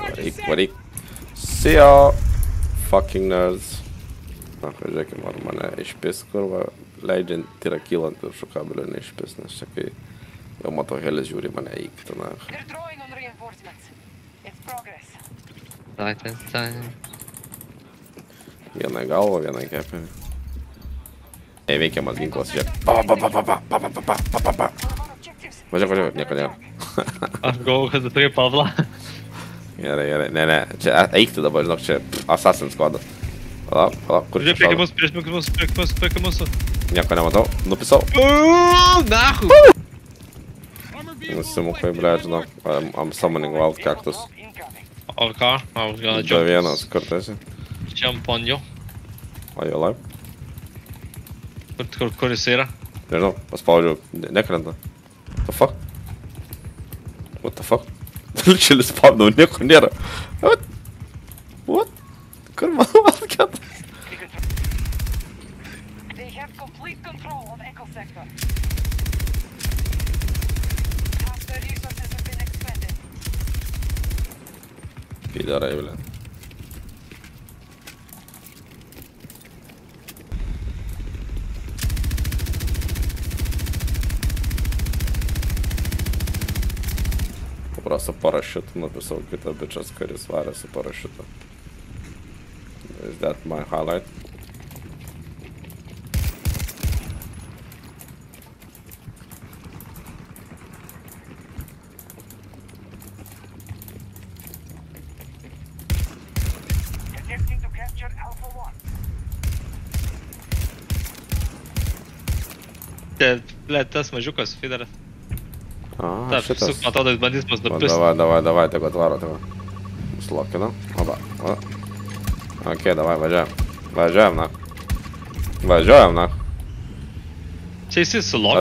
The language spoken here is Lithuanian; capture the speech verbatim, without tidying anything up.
Varyk, varyk. See ya, fucking nerds. Na, žiūrėkim, ar mane išpis, kur va, leidžiant, tai yra kylant viršų kabelio neišpis, nes čia kai jau matau helis žiūri mane įkti, na. Tai, tai, tai. Vieną galvą, vieną kepinį. Neveikiamas ginklas, žiūrėk. Pa, pa, pa, pa, pa, pa, pa, pa, pa, pa, pa. Važiuok, važiuok, nieko nėra. Aš galvoju, kad tu turi Pavlą. Gerai, gerai, ne, ne, čia eikti dabar, žinok, čia Assassin's Squadas. Palauk, palauk, kur čia Prieš šaudo? mūsų, prieš mūsų, prieš mūsų, prieš mūsų. Nieko nematau, nupisau. Nahu! Nusimukai, ble, žinok, I'm, I'm summoning wild cactus. O ką? I was gonna Du jump. vienas, kur tu esi? Jump on you. O, jo laip? Kur, kur, kur jis yra? Nežinau, paspaudžiau, ne- nekrenta. What the fuck? What the fuck? Literally spawnau, nieko nėra. What? What? Kur mano wild cactus? They have complete control of Echo Sector. Half the resources have been expended. Pidarai, ble. Просто парашют написал, какой-то бичас карис варя su parašiutu. Is that my highlight? Attempting to capture Alpha One. Čia, ble, tas mažiukas, Fideras. A, Taip, šitas. suk, man atrodo, jis bandys mus Va, nupist. davai, davai, davai, tegu atvaro, tegu. Slokina. Oba, o. Ok, davai, važiuojam. Važiuojam, na. Važiuojam, na. Čia jis su